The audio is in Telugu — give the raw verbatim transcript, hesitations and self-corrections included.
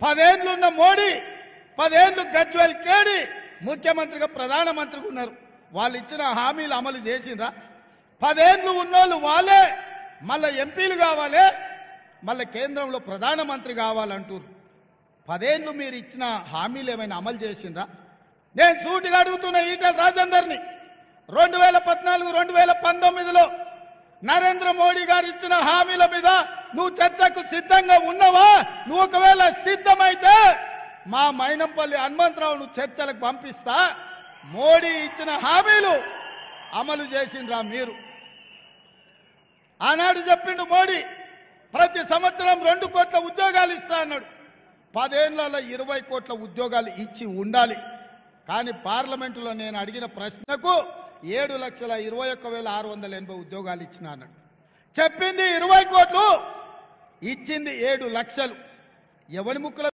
పదేళ్లున్న మోడీ పదేళ్లు గజ్వెల్ కేడి ముఖ్యమంత్రిగా ప్రధానమంత్రిగా ఉన్నారు. వాళ్ళు ఇచ్చిన హామీలు అమలు చేసిండ్రా? పదేళ్లు ఉన్నోళ్ళు వాళ్ళే మళ్ళీ ఎంపీలు కావాలి, మళ్ళీ కేంద్రంలో ప్రధానమంత్రి కావాలంటారు. పదేళ్లు మీరు ఇచ్చిన హామీలు ఏమైనా అమలు చేసిండ్రా? నేను సూటిగా అడుగుతున్న ఈటెల రాజేందర్ని, రెండు వేల పద్నాలుగు రెండు వేల పంతొమ్మిదిలో నరేంద్ర మోడీ గారు ఇచ్చిన హామీల మీద నువ్వు చర్చకు సిద్ధంగా ఉన్నావా? నువ్వు ఒకవేళ సిద్ధమైతే మా మైనంపల్లి హనుమంతరావును చర్చలకు పంపిస్తా. మోడీ ఇచ్చిన హామీలు అమలు చేసిండ్రా మీరు? ఆనాడు చెప్పిండు మోడీ, ప్రతి సంవత్సరం రెండు కోట్ల ఉద్యోగాలు ఇస్తా అన్నాడు. పదేళ్లలో ఇరవై కోట్ల ఉద్యోగాలు ఇచ్చి ఉండాలి. కానీ పార్లమెంటులో నేను అడిగిన ప్రశ్నకు ఏడు లక్షల ఇరవై ఒక్క వేల ఆరు వందల ఎనభై ఉద్యోగాలు ఇచ్చిన అన్నాడు. చెప్పింది ఇరవై కోట్లు, ఇచ్చింది ఏడు లక్షలు. ఎవరి ముక్కుల